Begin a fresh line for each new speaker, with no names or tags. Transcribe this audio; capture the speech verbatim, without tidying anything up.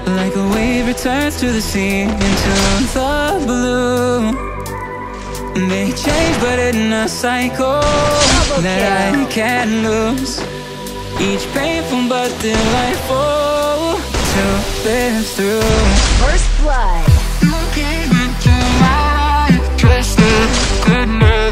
Like a wave returns to the sea, into the blue. They change but in a cycle that I can't lose. Each painful but delightful to live through.
First blood.
You came into my life, trusted goodness.